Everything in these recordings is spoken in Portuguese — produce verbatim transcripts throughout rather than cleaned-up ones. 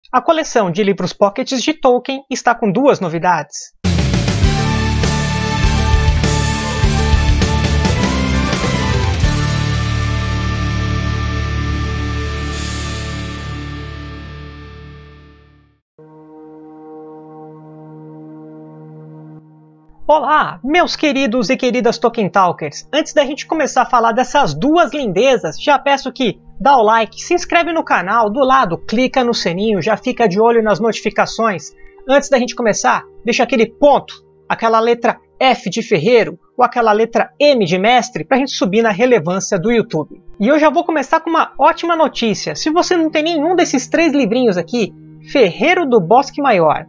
A coleção de livros pockets de Tolkien está com duas novidades. Olá, meus queridos e queridas Tolkien Talkers! Antes da gente começar a falar dessas duas lindezas, já peço que dá o like, se inscreve no canal, do lado clica no sininho, já fica de olho nas notificações. Antes da gente começar, deixa aquele ponto, aquela letra F de ferreiro ou aquela letra M de mestre para a gente subir na relevância do YouTube. E eu já vou começar com uma ótima notícia. Se você não tem nenhum desses três livrinhos aqui, Ferreiro do Bosque Maior,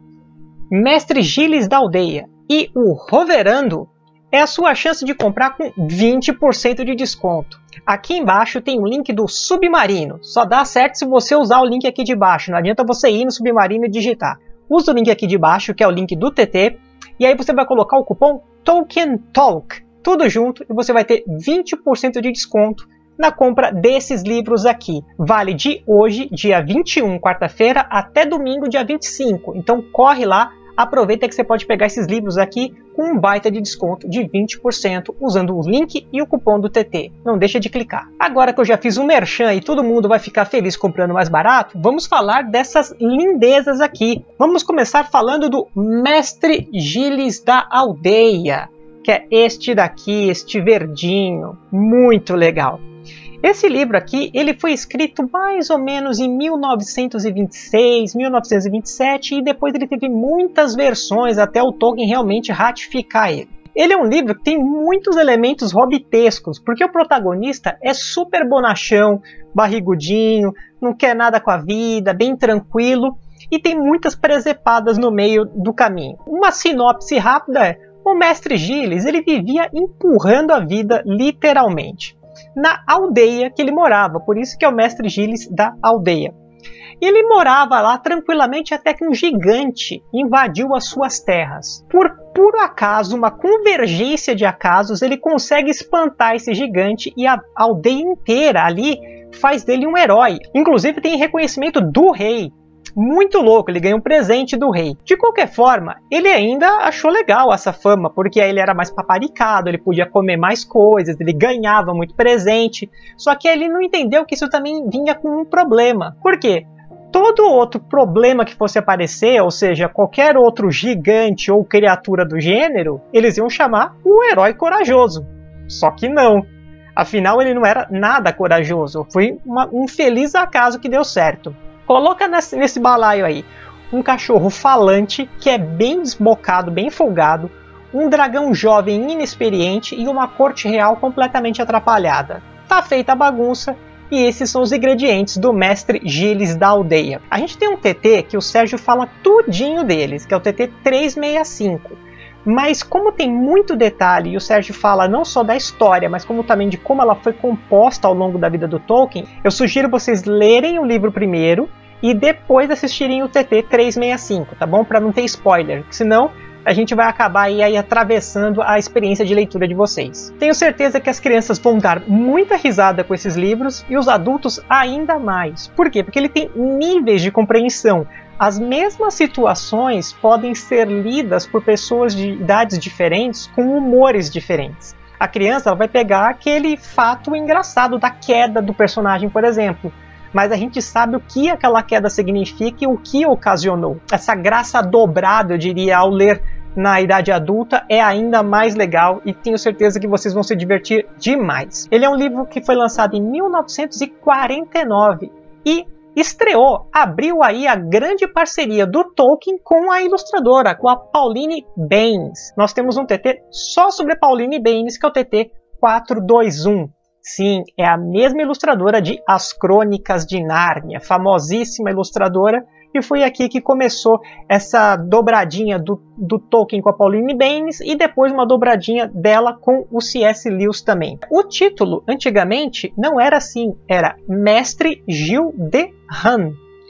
Mestre Giles da Aldeia e o Roverando, é a sua chance de comprar com vinte por cento de desconto. Aqui embaixo tem o link do Submarino. Só dá certo se você usar o link aqui de baixo. Não adianta você ir no Submarino e digitar. Usa o link aqui de baixo, que é o link do T T. E aí você vai colocar o cupom TolkienTalk. Tudo junto e você vai ter vinte por cento de desconto na compra desses livros aqui. Vale de hoje, dia vinte e um, quarta-feira, até domingo, dia vinte e cinco. Então corre lá. Aproveita que você pode pegar esses livros aqui com um baita de desconto de vinte por cento usando o link e o cupom do T T. Não deixa de clicar. Agora que eu já fiz um merchan e todo mundo vai ficar feliz comprando mais barato, vamos falar dessas lindezas aqui. Vamos começar falando do Mestre Giles da Aldeia, que é este daqui, este verdinho, muito legal. Esse livro aqui, ele foi escrito mais ou menos em mil novecentos e vinte e seis, mil novecentos e vinte e sete e depois ele teve muitas versões até o Tolkien realmente ratificar ele. Ele é um livro que tem muitos elementos hobbitescos, porque o protagonista é super bonachão, barrigudinho, não quer nada com a vida, bem tranquilo e tem muitas presepadas no meio do caminho. Uma sinopse rápida é: o Mestre Giles ele vivia empurrando a vida literalmente na aldeia que ele morava, por isso que é o Mestre Giles da Aldeia. Ele morava lá tranquilamente até que um gigante invadiu as suas terras. Por puro acaso, uma convergência de acasos, ele consegue espantar esse gigante e a aldeia inteira ali faz dele um herói. Inclusive tem reconhecimento do rei. Muito louco, ele ganha um presente do rei. De qualquer forma, ele ainda achou legal essa fama, porque aí ele era mais paparicado, ele podia comer mais coisas, ele ganhava muito presente. Só que ele não entendeu que isso também vinha com um problema. Por quê? Todo outro problema que fosse aparecer, ou seja, qualquer outro gigante ou criatura do gênero, eles iam chamar o herói corajoso. Só que não. Afinal, ele não era nada corajoso. Foi uma, um feliz acaso que deu certo. Coloca nesse, nesse balaio aí um cachorro falante que é bem desbocado, bem folgado, um dragão jovem inexperiente e uma corte real completamente atrapalhada. Tá feita a bagunça e esses são os ingredientes do Mestre Giles da Aldeia. A gente tem um T T que o Sérgio fala tudinho deles, que é o T T trezentos e sessenta e cinco. Mas como tem muito detalhe e o Sérgio fala não só da história, mas como também de como ela foi composta ao longo da vida do Tolkien, eu sugiro vocês lerem o livro primeiro e depois assistirem o T T trezentos e sessenta e cinco, tá bom? Para não ter spoiler, senão a gente vai acabar aí, aí atravessando a experiência de leitura de vocês. Tenho certeza que as crianças vão dar muita risada com esses livros e os adultos ainda mais. Por quê? Porque ele tem níveis de compreensão. As mesmas situações podem ser lidas por pessoas de idades diferentes com humores diferentes. A criança ela vai pegar aquele fato engraçado da queda do personagem, por exemplo. Mas a gente sabe o que aquela queda significa e o que ocasionou. Essa graça dobrada, eu diria, ao ler na idade adulta é ainda mais legal e tenho certeza que vocês vão se divertir demais. Ele é um livro que foi lançado em mil novecentos e quarenta e nove e estreou, abriu aí a grande parceria do Tolkien com a ilustradora, com a Pauline Baynes. Nós temos um T T só sobre a Pauline Baynes, que é o T T quatrocentos e vinte e um. Sim, é a mesma ilustradora de As Crônicas de Nárnia, famosíssima ilustradora, e foi aqui que começou essa dobradinha do, do Tolkien com a Pauline Baynes e depois uma dobradinha dela com o C S Lewis também. O título, antigamente, não era assim, era Mestre Gil de Han.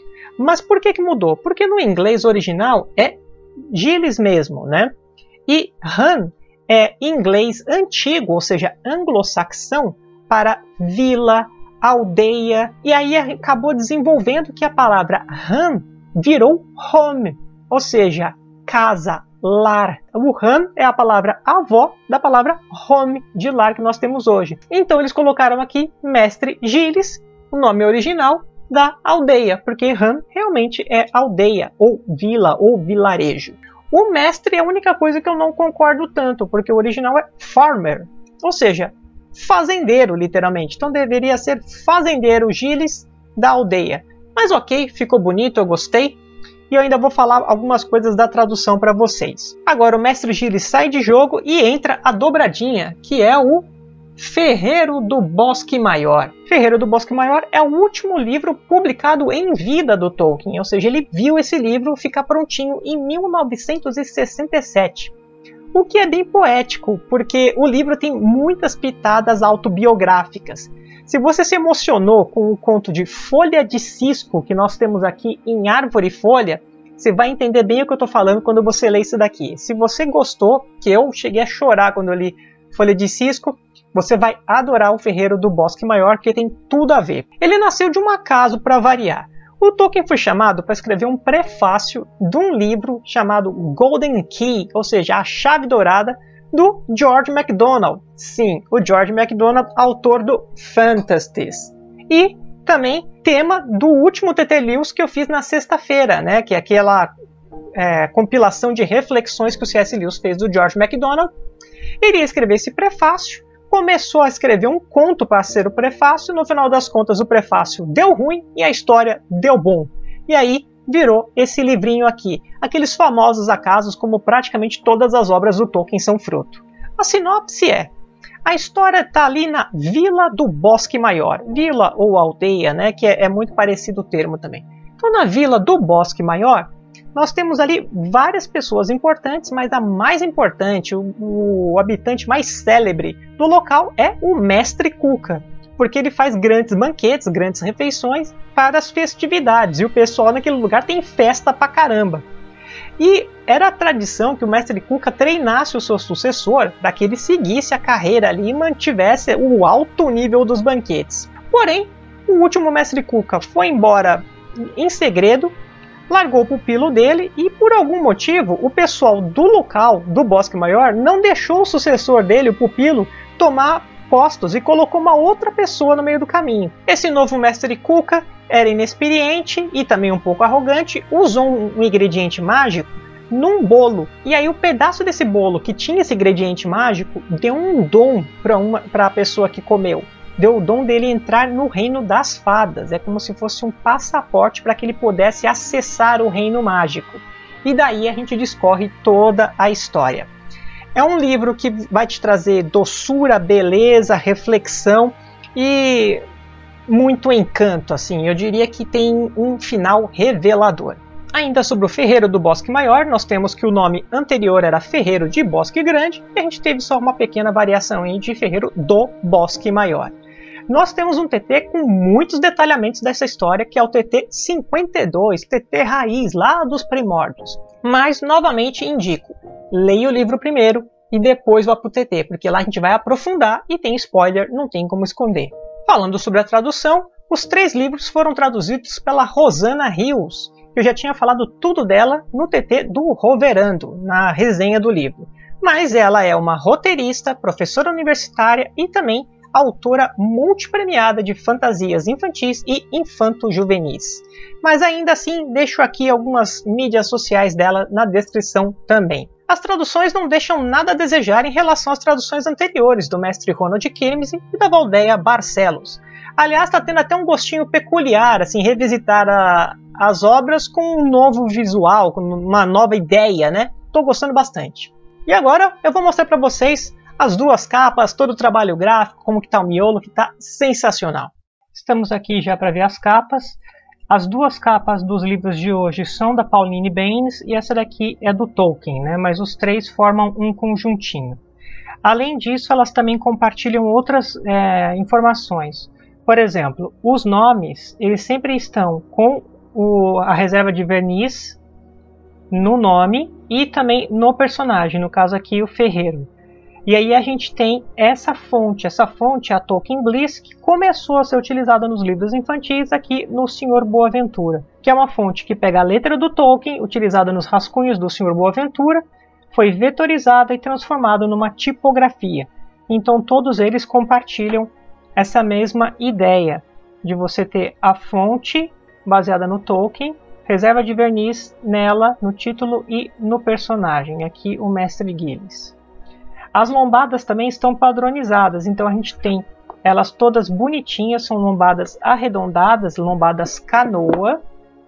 Mas por que que mudou? Porque no inglês original é Giles mesmo, né? E Han é inglês antigo, ou seja, anglo-saxão, para vila, aldeia, e aí acabou desenvolvendo que a palavra Han virou home, ou seja, casa, lar. O han é a palavra avó da palavra home, de lar, que nós temos hoje. Então eles colocaram aqui Mestre Giles, o nome original da aldeia, porque han realmente é aldeia, ou vila, ou vilarejo. O mestre é a única coisa que eu não concordo tanto, porque o original é farmer, ou seja, fazendeiro, literalmente. Então deveria ser fazendeiro Giles da aldeia. Mas ok, ficou bonito, eu gostei. E eu ainda vou falar algumas coisas da tradução para vocês. Agora o Mestre Giles sai de jogo e entra a dobradinha, que é o Ferreiro do Bosque Maior. Ferreiro do Bosque Maior é o último livro publicado em vida do Tolkien, ou seja, ele viu esse livro ficar prontinho em mil novecentos e sessenta e sete. O que é bem poético, porque o livro tem muitas pitadas autobiográficas. Se você se emocionou com o conto de Folha de Cisco, que nós temos aqui em Árvore e Folha, você vai entender bem o que eu estou falando quando você lê isso daqui. Se você gostou, que eu cheguei a chorar quando eu li Folha de Cisco, você vai adorar o Ferreiro do Bosque Maior, que tem tudo a ver. Ele nasceu de um acaso, para variar. O Tolkien foi chamado para escrever um prefácio de um livro chamado Golden Key, ou seja, a chave dourada, do George MacDonald. Sim, o George MacDonald, autor do Fantasties. E também tema do último T T Lewis que eu fiz na sexta-feira, né, que é aquela é, compilação de reflexões que o C S Lewis fez do George MacDonald. Ele ia escrever esse prefácio, começou a escrever um conto para ser o prefácio, no final das contas o prefácio deu ruim e a história deu bom. E aí virou esse livrinho aqui, aqueles famosos acasos como praticamente todas as obras do Tolkien são fruto. A sinopse é: a história está ali na Vila do Bosque Maior, vila ou aldeia, né, que é, é muito parecido o termo também. Então na Vila do Bosque Maior, nós temos ali várias pessoas importantes, mas a mais importante, o, o habitante mais célebre do local é o Mestre Cuca, porque ele faz grandes banquetes, grandes refeições para as festividades, e o pessoal naquele lugar tem festa pra caramba. E era a tradição que o Mestre Cuca treinasse o seu sucessor para que ele seguisse a carreira ali e mantivesse o alto nível dos banquetes. Porém, o último Mestre Cuca foi embora em segredo, largou o pupilo dele e, por algum motivo, o pessoal do local, do Bosque Maior, não deixou o sucessor dele, o pupilo, tomar postos e colocou uma outra pessoa no meio do caminho. Esse novo Mestre Cuca era inexperiente e também um pouco arrogante, usou um ingrediente mágico num bolo. E aí o pedaço desse bolo que tinha esse ingrediente mágico deu um dom para a pessoa que comeu. Deu o dom dele entrar no reino das fadas. É como se fosse um passaporte para que ele pudesse acessar o reino mágico. E daí a gente discorre toda a história. É um livro que vai te trazer doçura, beleza, reflexão e muito encanto, assim. Eu diria que tem um final revelador. Ainda sobre o Ferreiro do Bosque Maior, nós temos que o nome anterior era Ferreiro de Bosque Grande e a gente teve só uma pequena variação aí de Ferreiro do Bosque Maior. Nós temos um T T com muitos detalhamentos dessa história, que é o T T cinquenta e dois, T T raiz, lá dos primórdios. Mas, novamente, indico, leia o livro primeiro e depois vá para o T T, porque lá a gente vai aprofundar e tem spoiler, não tem como esconder. Falando sobre a tradução, os três livros foram traduzidos pela Rosanna Hills. Eu já tinha falado tudo dela no T T do Roverando, na resenha do livro. Mas ela é uma roteirista, professora universitária e também autora multipremiada de fantasias infantis e infanto-juvenis. Mas ainda assim, deixo aqui algumas mídias sociais dela na descrição também. As traduções não deixam nada a desejar em relação às traduções anteriores do mestre Ronald Kirmese e da Valdeia Barcelos. Aliás, está tendo até um gostinho peculiar, assim, revisitar a, as obras com um novo visual, com uma nova ideia, né? Estou gostando bastante. E agora eu vou mostrar para vocês as duas capas, todo o trabalho gráfico, como que está o miolo, que está sensacional. Estamos aqui já para ver as capas. As duas capas dos livros de hoje são da Pauline Baynes e essa daqui é do Tolkien, né? Mas os três formam um conjuntinho. Além disso, elas também compartilham outras é, informações. Por exemplo, os nomes, eles sempre estão com o, a reserva de verniz no nome e também no personagem, no caso aqui o Ferreiro. E aí a gente tem essa fonte, essa fonte é a Tolkien Bliss, que começou a ser utilizada nos livros infantis aqui no senhor Boaventura, que é uma fonte que pega a letra do Tolkien, utilizada nos rascunhos do senhor Boaventura, foi vetorizada e transformada numa tipografia. Então todos eles compartilham essa mesma ideia de você ter a fonte baseada no Tolkien, reserva de verniz nela, no título e no personagem, aqui o Mestre Gillis. As lombadas também estão padronizadas, então a gente tem elas todas bonitinhas, são lombadas arredondadas, lombadas canoa.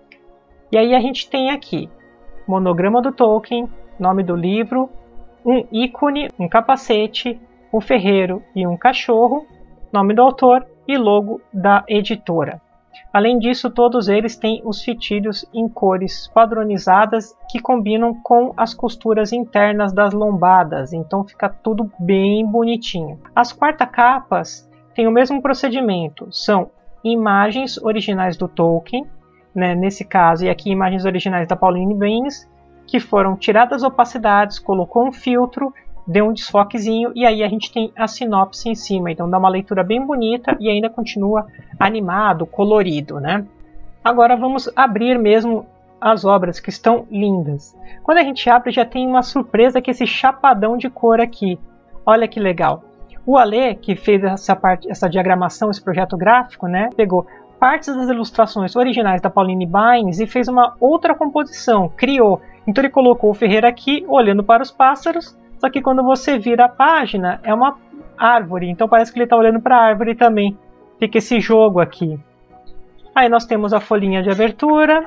E aí a gente tem aqui monograma do Tolkien, nome do livro, um ícone, um capacete, um ferreiro e um cachorro, nome do autor e logo da editora. Além disso, todos eles têm os fitilhos em cores padronizadas que combinam com as costuras internas das lombadas, então fica tudo bem bonitinho. As quarta-capas têm o mesmo procedimento, são imagens originais do Tolkien, né, nesse caso, e aqui imagens originais da Pauline Baynes, que foram tiradas opacidades, colocou um filtro, deu um desfoquezinho e aí a gente tem a sinopse em cima, então dá uma leitura bem bonita e ainda continua animado, colorido, né? Agora vamos abrir mesmo as obras, que estão lindas. Quando a gente abre já tem uma surpresa, que é esse chapadão de cor aqui. Olha que legal. O Ale, que fez essa, parte, essa diagramação, esse projeto gráfico, né, pegou partes das ilustrações originais da Pauline Baynes e fez uma outra composição, criou. Então ele colocou o Ferreira aqui, olhando para os pássaros, só que quando você vira a página, é uma árvore, então parece que ele está olhando para a árvore também. Fica esse jogo aqui. Aí nós temos a folhinha de abertura,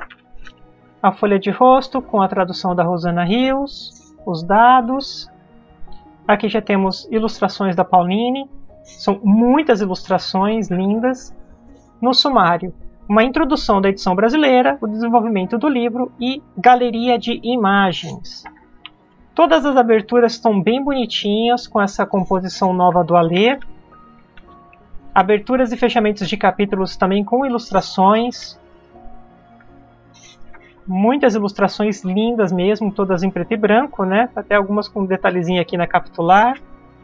a folha de rosto com a tradução da Rosana Rios, os dados. Aqui já temos ilustrações da Pauline, são muitas ilustrações lindas. No sumário, uma introdução da edição brasileira, o desenvolvimento do livro e galeria de imagens. Todas as aberturas estão bem bonitinhas, com essa composição nova do Alê. Aberturas e fechamentos de capítulos também com ilustrações. Muitas ilustrações lindas mesmo, todas em preto e branco, né? Até algumas com um detalhezinho aqui na capitular.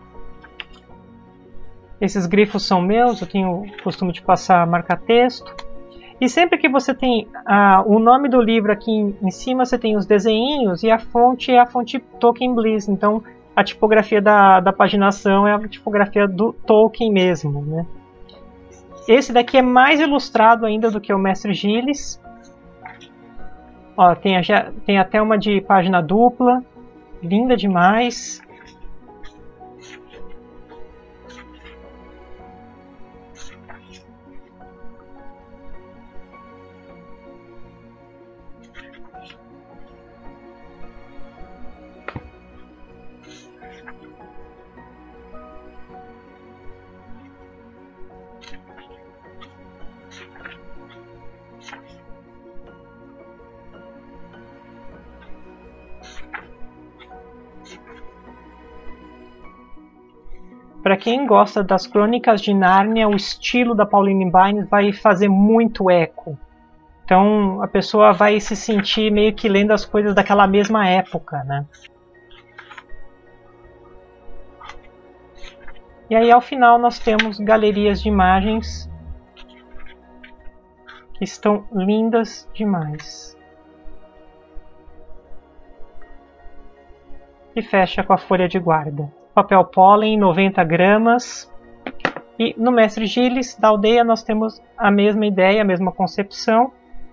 Esses grifos são meus, eu tenho o costume de passar marca-texto. E sempre que você tem ah, o nome do livro aqui em, em cima, você tem os desenhinhos e a fonte é a fonte Tolkien Bliss. Então a tipografia da, da paginação é a tipografia do Tolkien mesmo, né? Esse daqui é mais ilustrado ainda do que o Mestre Gillis. Ó, tem, já, tem até uma de página dupla, linda demais. Para quem gosta das Crônicas de Nárnia, o estilo da Pauline Baynes vai fazer muito eco. Então a pessoa vai se sentir meio que lendo as coisas daquela mesma época, né? E aí ao final nós temos galerias de imagens que estão lindas demais. E fecha com a folha de guarda. Papel pólen, noventa gramas. E no Mestre Gillis, da aldeia, nós temos a mesma ideia, a mesma concepção.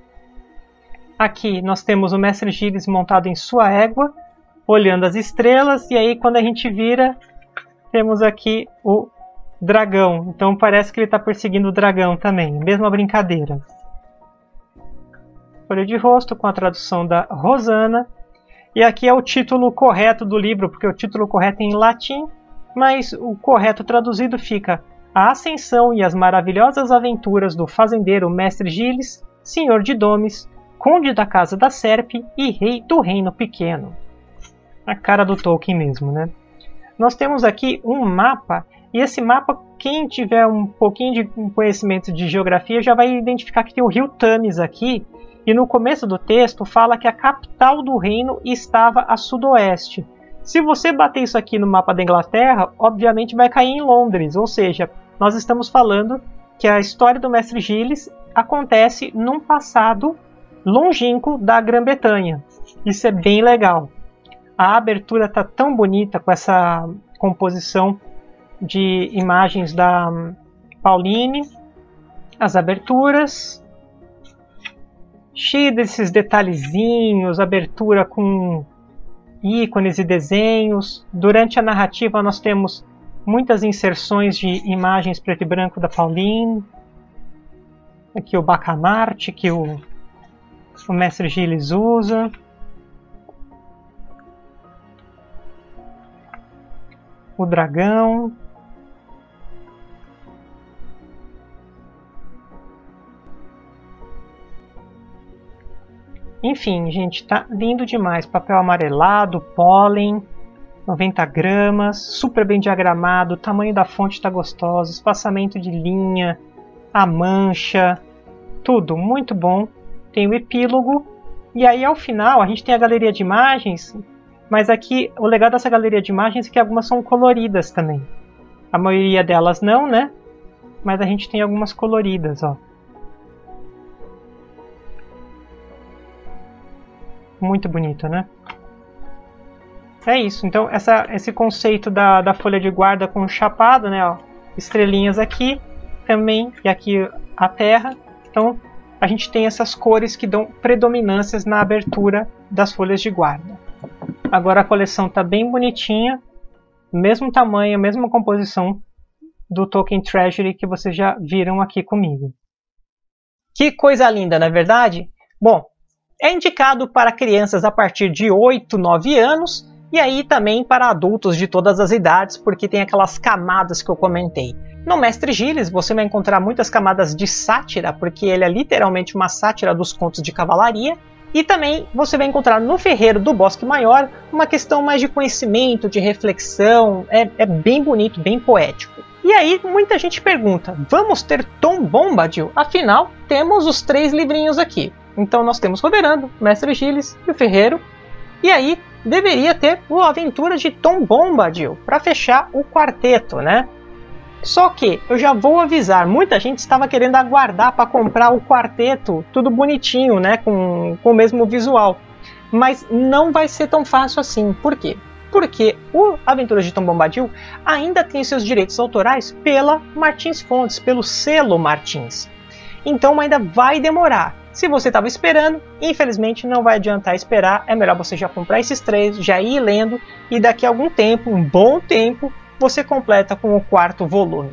Aqui nós temos o Mestre Gillis montado em sua égua, olhando as estrelas. E aí quando a gente vira, temos aqui o dragão. Então parece que ele está perseguindo o dragão também, mesma brincadeira. Folha de rosto com a tradução da Rosana. E aqui é o título correto do livro, porque o título correto é em latim, mas o correto traduzido fica A Ascensão e as Maravilhosas Aventuras do Fazendeiro Mestre Gillis, Senhor de Domes, Conde da Casa da Serpe e Rei do Reino Pequeno. A cara do Tolkien mesmo, né? Nós temos aqui um mapa, e esse mapa, quem tiver um pouquinho de conhecimento de geografia já vai identificar que tem o rio Thames aqui. E no começo do texto fala que a capital do reino estava a sudoeste. Se você bater isso aqui no mapa da Inglaterra, obviamente vai cair em Londres, ou seja, nós estamos falando que a história do Mestre Gilles acontece num passado longínquo da Grã-Bretanha. Isso é bem legal. A abertura está tão bonita com essa composição de imagens da Pauline, as aberturas, cheio desses detalhezinhos, abertura com ícones e desenhos. Durante a narrativa nós temos muitas inserções de imagens preto e branco da Pauline. Aqui o bacamarte que o, o Mestre Gilles usa. O dragão. Enfim, gente, tá lindo demais. Papel amarelado, pólen, noventa gramas, super bem diagramado, o tamanho da fonte está gostoso, espaçamento de linha, a mancha, tudo muito bom. Tem o epílogo, e aí ao final a gente tem a galeria de imagens, mas aqui o legal dessa galeria de imagens é que algumas são coloridas também. A maioria delas não, né? Mas a gente tem algumas coloridas, ó. Muito bonito, né? É isso. Então, essa, esse conceito da, da folha de guarda com chapado, né? Ó, estrelinhas aqui também, e aqui a terra. Então, a gente tem essas cores que dão predominâncias na abertura das folhas de guarda. Agora a coleção está bem bonitinha. Mesmo tamanho, mesma composição do Tolkien Treasury que vocês já viram aqui comigo. Que coisa linda, não é verdade? Bom, é indicado para crianças a partir de oito, nove anos e aí também para adultos de todas as idades, porque tem aquelas camadas que eu comentei. No Mestre Gilles você vai encontrar muitas camadas de sátira, porque ele é literalmente uma sátira dos contos de cavalaria, e também você vai encontrar no Ferreiro do Bosque Maior uma questão mais de conhecimento, de reflexão, é, é bem bonito, bem poético. E aí muita gente pergunta, vamos ter Tom Bombadil? Afinal, temos os três livrinhos aqui. Então nós temos Roverando, Mestre Gilles e o Ferreiro. E aí deveria ter o Aventura de Tom Bombadil para fechar o quarteto, né? Só que eu já vou avisar, muita gente estava querendo aguardar para comprar o quarteto tudo bonitinho, né? Com, com o mesmo visual. Mas não vai ser tão fácil assim. Por quê? Porque o Aventura de Tom Bombadil ainda tem seus direitos autorais pela Martins Fontes, pelo selo Martins. Então ainda vai demorar. Se você estava esperando, infelizmente não vai adiantar esperar, é melhor você já comprar esses três, já ir lendo, e daqui a algum tempo, um bom tempo, você completa com o quarto volume.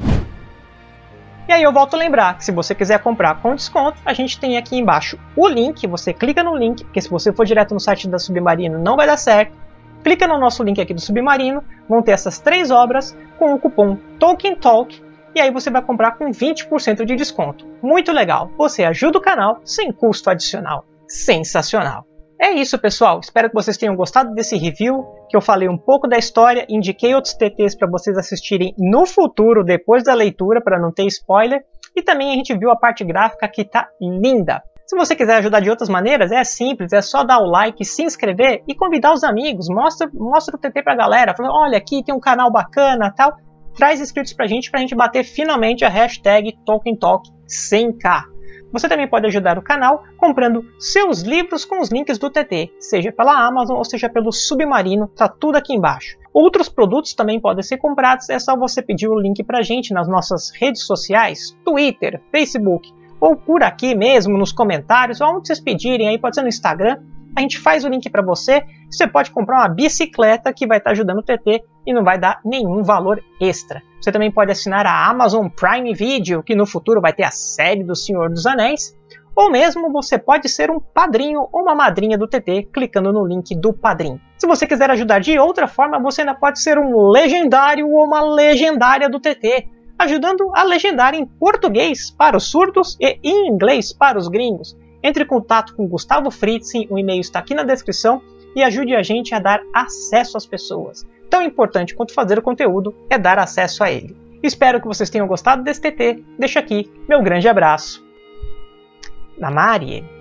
E aí eu volto a lembrar que se você quiser comprar com desconto, a gente tem aqui embaixo o link, você clica no link, porque se você for direto no site da Submarino não vai dar certo. Clica no nosso link aqui do Submarino, vão ter essas três obras com o cupom TolkienTalk, e aí você vai comprar com vinte por cento de desconto. Muito legal, você ajuda o canal sem custo adicional. Sensacional! É isso, pessoal, espero que vocês tenham gostado desse review, que eu falei um pouco da história, indiquei outros T Ts para vocês assistirem no futuro, depois da leitura, para não ter spoiler, e também a gente viu a parte gráfica que tá linda. Se você quiser ajudar de outras maneiras, é simples, é só dar o like, se inscrever e convidar os amigos, mostra, mostra o T T pra galera, fala, olha, aqui tem um canal bacana, tal. Traz inscritos pra gente, pra gente bater finalmente a hashtag TolkienTalk cem K. Você também pode ajudar o canal comprando seus livros com os links do T T, seja pela Amazon ou seja pelo Submarino, tá tudo aqui embaixo. Outros produtos também podem ser comprados, é só você pedir o link pra gente nas nossas redes sociais, Twitter, Facebook, ou por aqui mesmo nos comentários, ou onde vocês pedirem, aí pode ser no Instagram. A gente faz o link para você, você pode comprar uma bicicleta que vai estar ajudando o T T e não vai dar nenhum valor extra. Você também pode assinar a Amazon Prime Video, que no futuro vai ter a série do Senhor dos Anéis, ou mesmo você pode ser um padrinho ou uma madrinha do T T clicando no link do Padrim. Se você quiser ajudar de outra forma, você ainda pode ser um legendário ou uma legendária do T T, ajudando a legendar em português para os surdos e em inglês para os gringos. Entre em contato com Gustavo Fritzen, o e-mail está aqui na descrição, e ajude a gente a dar acesso às pessoas. Tão importante quanto fazer o conteúdo é dar acesso a ele. Espero que vocês tenham gostado desse T T. Deixo aqui meu grande abraço. Namarie.